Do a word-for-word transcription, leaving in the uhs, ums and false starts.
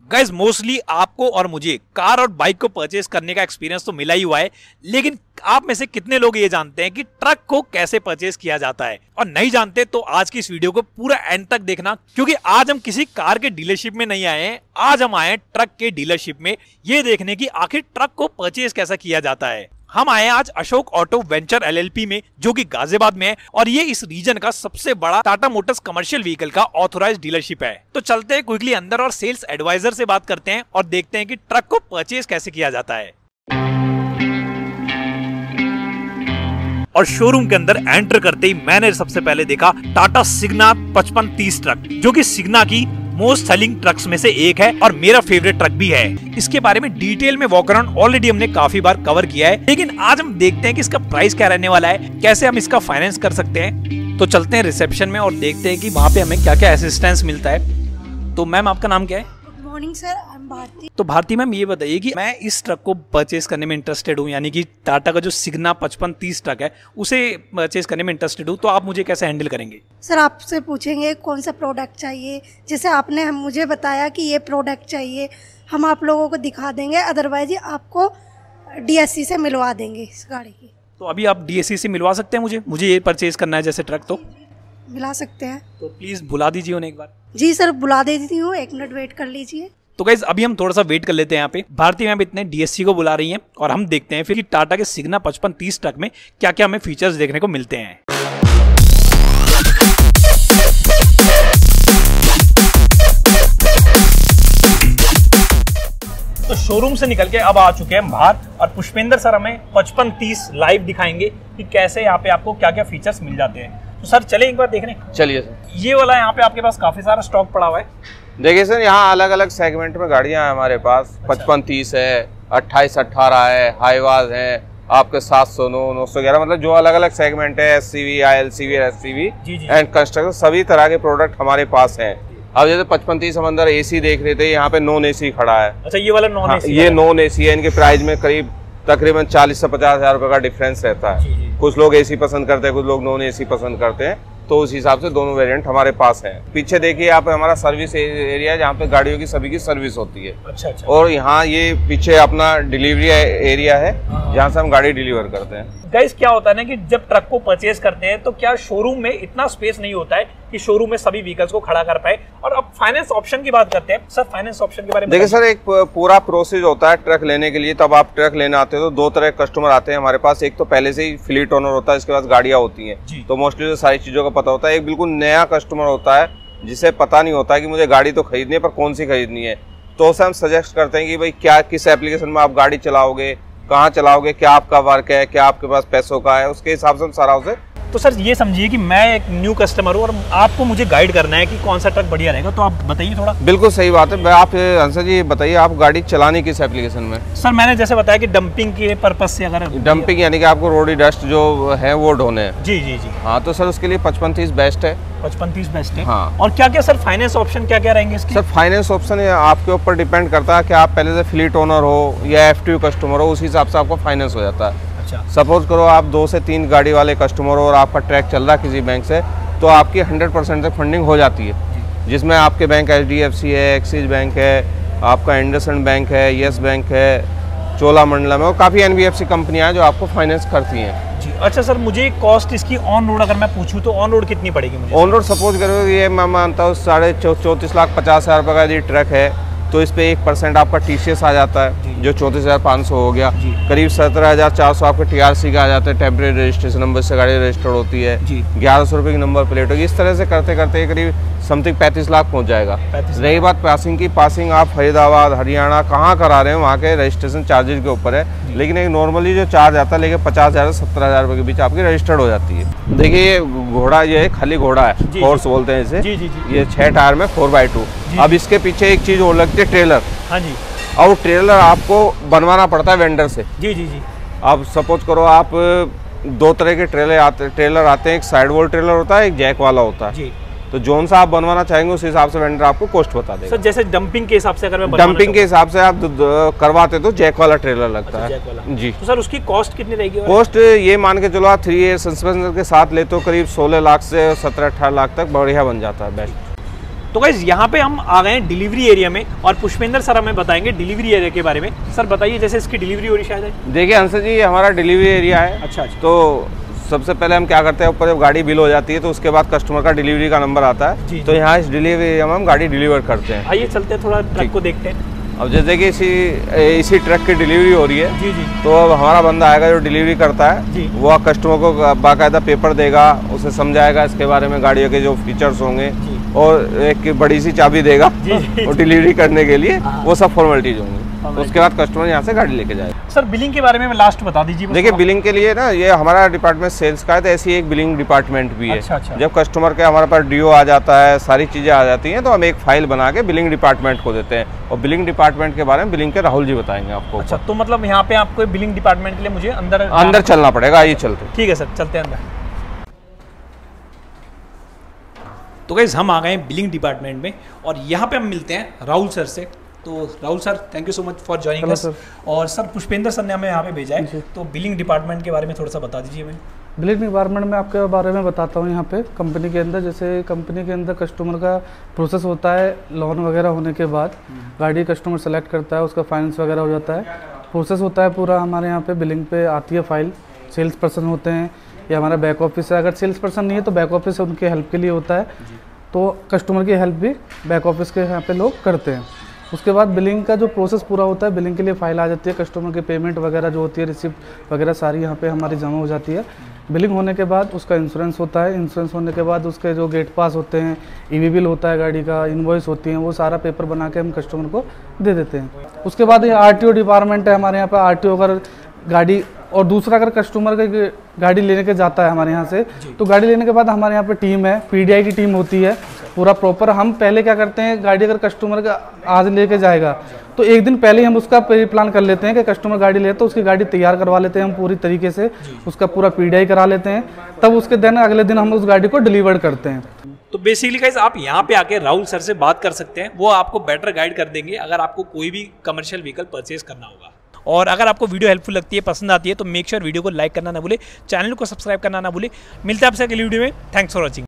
Guys mostly आपको और मुझे कार और बाइक को परचेस करने का एक्सपीरियंस तो मिला ही हुआ है, लेकिन आप में से कितने लोग ये जानते हैं कि ट्रक को कैसे परचेस किया जाता है? और नहीं जानते तो आज की इस वीडियो को पूरा एंड तक देखना, क्योंकि आज हम किसी कार के डीलरशिप में नहीं आए हैं, आज हम आए हैं ट्रक के डीलरशिप में ये देखने की आखिर ट्रक को परचेस कैसा किया जाता है। हम आए आज अशोक ऑटो वेंचर एलएलपी में, जो कि गाजियाबाद में है, और ये इस रीजन का सबसे बड़ा टाटा मोटर्स कमर्शियल व्हीकल का ऑथोराइज्ड डीलरशिप है। तो चलते हैं क्विकली अंदर और सेल्स एडवाइजर से बात करते हैं और देखते हैं कि ट्रक को परचेज कैसे किया जाता है। और शोरूम के अंदर एंटर करते ही मैंने सबसे पहले देखा टाटा सिग्ना पचपन तीस ट्रक, जो कि सिग्ना की मोस्ट सेलिंग ट्रक्स में से एक है और मेरा फेवरेट ट्रक भी है। इसके बारे में डिटेल में वॉक अराउंड ऑलरेडी हमने काफी बार कवर किया है, लेकिन आज हम देखते हैं कि इसका प्राइस क्या रहने वाला है, कैसे हम इसका फाइनेंस कर सकते हैं। तो चलते हैं रिसेप्शन में और देखते हैं कि वहाँ पे हमें क्या क्या असिस्टेंस मिलता है। तो मैम, आपका नाम क्या है? Morning sir, I am Bharati. तो भारती मैम, ये बताइए कि मैं इस ट्रक को परचेस करने में इंटरेस्टेड हूँ, यानी कि टाटा का जो सिग्ना पचपन तीस ट्रक है उसे परचेस करने में इंटरेस्टेड हूँ, तो आप मुझे कैसे हैंडल करेंगे? सर, आपसे पूछेंगे कौन सा प्रोडक्ट चाहिए, जैसे आपने हम मुझे बताया कि ये प्रोडक्ट चाहिए, हम आप लोगों को दिखा देंगे, अदरवाइज आपको डीएससी से मिलवा देंगे इस गाड़ी की। तो अभी आप डीएससी से मिलवा सकते हैं मुझे मुझे ये परचेस करना है जैसे ट्रक, तो मिला सकते हैं। तो प्लीज बुला दीजिए उन्हें एक बार। जी सर, बुला देती हूँ, एक मिनट वेट कर लीजिए। तो गाइज अभी हम थोड़ा सा वेट कर लेते हैं यहाँ पे। भारती मैम इतने डीएससी को बुला रही हैं और हम देखते हैं फिर कि टाटा के सिग्ना पचपन तीस ट्रक में क्या क्या हमें फीचर्स देखने को मिलते हैं। तो शोरूम से निकल के अब आ चुके हैं बाहर और पुष्पेंद्र सर हमें पचपन तीस लाइव दिखाएंगे कि कैसे यहाँ पे आपको क्या क्या फीचर्स मिल जाते हैं। तो सर चले एक बार देखने। चलिए सर। ये वाला यहाँ पे आपके पास काफी सारा स्टॉक पड़ा हुआ है। देखिए सर, यहाँ अलग अलग सेगमेंट में गाड़ियाँ हैं हमारे पास। अच्छा। पचपन तीस है, अट्ठाईस अट्ठारह है, हाईवाज है, आपके सात सौ नौ नौ सौ ग्यारह, मतलब जो अलग अलग सेगमेंट है, S C V, I L C V, S C V and construction, सभी तरह के प्रोडक्ट हमारे पास हैं। अब जैसे पचपन तीस हम अंदर एसी देख रहे थे, यहाँ पे नॉन एसी खड़ा है। अच्छा, ये वाला नॉन एसी? ये नॉन एसी है। इनके प्राइस में करीब तकरीबन चालीस से पचास हजार रुपए का डिफरेंस रहता है। जी जी। कुछ लोग एसी पसंद करते हैं, कुछ लोग नॉन एसी पसंद करते हैं, तो उस हिसाब से दोनों वेरिएंट हमारे पास हैं। पीछे देखिए, यहाँ पे हमारा सर्विस एरिया है, जहाँ पे गाड़ियों की सभी की सर्विस होती है। अच्छा अच्छा। और यहाँ ये पीछे अपना डिलीवरी एरिया है, जहाँ से हम गाड़ी डिलीवर करते हैं। गाइस क्या होता है ना कि जब ट्रक को परचेज करते हैं तो क्या शोरूम में इतना स्पेस नहीं होता है कि शोरूम में सभी व्हीकल्स को खड़ा कर पाए। और अब फाइनेंस ऑप्शन की बात करते हैं। सर, फाइनेंस ऑप्शन के बारे में देखिए सर, एक पूरा प्रोसेस होता है ट्रक लेने के लिए। तब आप ट्रक लेने आते हो तो दो तरह के कस्टमर आते हैं हमारे पास। एक तो पहले से ही फ्लीट ओनर होता है, इसके पास गाड़ियाँ होती हैं, तो मोस्टली सारी चीजों का पता होता है। एक बिल्कुल नया कस्टमर होता है जिसे पता नहीं होता है कि मुझे गाड़ी तो खरीदनी है, पर कौन सी खरीदनी है। तो उसे हम सजेस्ट करते हैं कि भाई क्या किस एप्लीकेशन में आप गाड़ी चलाओगे, कहाँ चलाओगे, क्या आपका वर्क है, क्या आपके पास पैसों का है, उसके हिसाब से हम सारा उसे। तो सर ये समझिए कि मैं एक न्यू कस्टमर हूँ और आपको मुझे गाइड करना है कि कौन सा ट्रक बढ़िया रहेगा, तो आप बताइए थोड़ा। बिल्कुल सही बात है। आप हंसा जी बताइए, आप गाड़ी चलानी किस एप्लीकेशन में? सर मैंने जैसे बताया कि डंपिंग के पर्पज से, अगर डंपिंग यानी कि आपको रोडी डस्ट जो है वो ढोने हैं। जी जी जी। हाँ, तो सर उसके लिए पचपन तीस बेस्ट है। पचपन तीस बेस्ट है। हाँ। और क्या क्या सर फाइनेंस ऑप्शन क्या क्या रहेंगे इसके? सर फाइनेंस ऑप्शन आपके ऊपर डिपेंड करता है कि आप पहले से फ्लीट ओनर हो या एफ टी यू कस्टमर हो, उस हिसाब से आपको फाइनेंस हो जाता है। सपोज करो आप दो से तीन गाड़ी वाले कस्टमर हो और आपका ट्रैक चल रहा है किसी बैंक से, तो आपकी हंड्रेड परसेंट तक फंडिंग हो जाती है, जिसमें आपके bank H D F C है, एक्सिस बैंक है, आपका इंडसइंड बैंक है, येस बैंक है, चोलामंडलम है, और काफ़ी एन बी एफ सी कंपनियां हैं जो आपको फाइनेंस करती हैं। जी। अच्छा सर, मुझे कॉस्ट इसकी ऑन रोड अगर मैं पूछूं तो ऑन रोड कितनी पड़ेगी मुझे? ऑन रोड सपोज करो ये मैं मानता हूँ साढ़े चौंतीस लाख पचास हज़ार रुपये का यदि ट्रक है, तो इस पे एक परसेंट आपका टीसीएस आ जाता है, जो चौंतीस हजार पाँच सौ हो गया। करीब सत्रह हजार चार सौ आपके टीआरसी का आ जाता है, टेम्परेरी रजिस्ट्रेशन नंबर से गाड़ी रजिस्टर्ड होती है। ग्यारह सौ रुपये की नंबर प्लेट होगी। इस तरह से करते करते करीब समथिंग पैंतीस लाख पहुंच जाएगा। रही बात पासिंग की, पासिंग आप फरीदाबाद हरियाणा कहाँ करा रहे हैं वहाँ के रजिस्ट्रेशन चार्जेज के ऊपर है, लेकिन एक नॉर्मली जो चार्ज आता है लेकिन पचास हजार से सत्तर हजार रुपये के बीच आपकी रजिस्टर्ड हो जाती है। देखिए ये घोड़ा, ये खाली घोड़ा है, हॉर्स बोलते हैं इसे। ये छह टायर में फोर बाई टू। अब इसके पीछे एक चीज और लगती है, ट्रेलर। हाँ जी। और ट्रेलर आपको बनवाना पड़ता है वेंडर से। जी जी जी। अब सपोज करो आप दो तरह के ट्रेलर आते ट्रेलर आते हैं, एक साइड वॉल ट्रेलर होता है, एक जैक वाला होता है। जी। तो जोन सा आप बनवाना चाहेंगे उस हिसाब से वेंडर आपको कॉस्ट बता देगा। सर जैसे डंपिंग के हिसाब से अगर मैं डंपिंग के हिसाब से आप करवाते तो जैक वाला ट्रेलर लगता है। जैक वाला। जी। तो सर उसकी कॉस्ट कितनी रहेगी? कॉस्ट ये मान के चलो आप थ्री ईयर सस्पेंशन के साथ लेते हो करीब सोलह लाख से सत्रह अठारह लाख तक बढ़िया बन जाता है, बेस्ट। तो गाइस यहाँ पे हम आ गए हैं डिलीवरी एरिया में और पुष्पेंद्र सर हमें बताएंगे डिलीवरी एरिया के बारे में। सर बताइए, जैसे इसकी डिलीवरी हो रही शायद है। देखिए अंशु जी, हमारा डिलीवरी एरिया है। अच्छा अच्छा। तो सबसे पहले हम क्या करते हैं, ऊपर जब गाड़ी बिल हो जाती है तो उसके बाद कस्टमर का डिलीवरी का नंबर आता है, तो यहाँ इस डिलीवरी एरिया में हम गाड़ी डिलीवर करते हैं। आइए चलते हैं, थोड़ा ट्रक को देखते हैं। अब जैसे कि इसी इसी ट्रक की डिलीवरी हो रही है जी जी, तो अब हमारा बंदा आएगा जो डिलीवरी करता है जी। वो कस्टमर को बाकायदा पेपर देगा, उसे समझाएगा इसके बारे में, गाड़ियों के जो फीचर्स होंगे, और एक बड़ी सी चाबी देगा और डिलीवरी करने के लिए वो सब फॉर्मेलिटीज होंगी। तो उसके बाद कस्टमर यहाँ से गाड़ी लेके जाएगा। सर बिलिंग के बारे में लास्ट बता दीजिए। देखिए बिलिंग के लिए ना, ये हमारा डिपार्टमेंट सेल्स का है, तो ऐसी एक बिलिंग डिपार्टमेंट भी है। अच्छा, अच्छा। जब कस्टमर के हमारे पास डीओ आ जाता है, सारी चीज़ें आ जाती हैं, तो हम एक फाइल बना के बिलिंग डिपार्टमेंट को देते हैं, और बिलिंग डिपार्टमेंट के बारे में बिलिंग के राहुल जी बताएंगे आपको। अच्छा, तो मतलब यहाँ पे आपको बिलिंग डिपार्टमेंट के लिए मुझे अंदर अंदर चलना पड़ेगा। आइए चलते। ठीक है सर, चलते हैं अंदर। तो गाइस हम आ गए हैं बिलिंग डिपार्टमेंट में और यहाँ पे हम मिलते हैं राहुल सर से। तो Rahul sir, thank you so much for joining us. और सर पुष्पेंद्र सर ने हमें यहाँ पे भेजा है, तो बिलिंग डिपार्टमेंट के बारे में थोड़ा सा बता दीजिए हमें। बिलिंग डिपार्टमेंट में आपके बारे में बताता हूँ। यहाँ पे कंपनी के अंदर, जैसे कंपनी के अंदर कस्टमर का प्रोसेस होता है, लोन वगैरह होने के बाद गाड़ी कस्टमर सेलेक्ट करता है, उसका फाइनेंस वगैरह हो जाता है, प्रोसेस होता है पूरा। हमारे यहाँ पे बिलिंग पे आती है फाइल, सेल्स पर्सन होते हैं या हमारा बैक ऑफिस है। अगर सेल्स पर्सन नहीं है तो बैक ऑफिस उनके हेल्प के लिए होता है, तो कस्टमर की हेल्प भी बैक ऑफिस के यहाँ पे लोग करते हैं। उसके बाद बिलिंग का जो प्रोसेस पूरा होता है, बिलिंग के लिए फाइल आ जाती है, कस्टमर की पेमेंट वगैरह जो होती है, रिसिप्ट वगैरह सारी यहाँ पे हमारी जमा हो जाती है। बिलिंग होने के बाद उसका इंश्योरेंस होता है, इंश्योरेंस होने के बाद उसके जो गेट पास होते हैं, ईवी बिल होता है गाड़ी का, इनवॉइस होती हैं, वो सारा पेपर बना के हम कस्टमर को दे देते हैं। उसके बाद ये आरटीओ डिपार्टमेंट है हमारे यहाँ पे। आरटीओ अगर गाड़ी, और दूसरा अगर कस्टमर का गाड़ी लेने के जाता है हमारे यहाँ से, तो गाड़ी लेने के बाद हमारे यहाँ पे टीम है, पीडीआई की टीम होती है पूरा प्रॉपर। हम पहले क्या करते हैं, गाड़ी अगर कस्टमर का आज लेके जाएगा तो एक दिन पहले हम उसका प्लान कर लेते हैं कि कस्टमर गाड़ी ले, तो उसकी गाड़ी तैयार करवा लेते हैं हम पूरी तरीके से, उसका पूरा पीडीआई करा लेते हैं, तब उसके दिन अगले दिन हम उस गाड़ी को डिलीवर करते हैं। तो बेसिकली गाइस आप यहाँ पे आके राहुल सर से बात कर सकते हैं, वो आपको बेटर गाइड कर देंगे अगर आपको कोई भी कमर्शियल व्हीकल परचेज करना होगा। और अगर आपको वीडियो हेल्पफुल लगती है, पसंद आती है, तो मेक श्योर वीडियो को लाइक करना ना भूले, चैनल को सब्सक्राइब करना ना भूले। मिलते हैं आपसे अगली वीडियो में। Thanks for watching.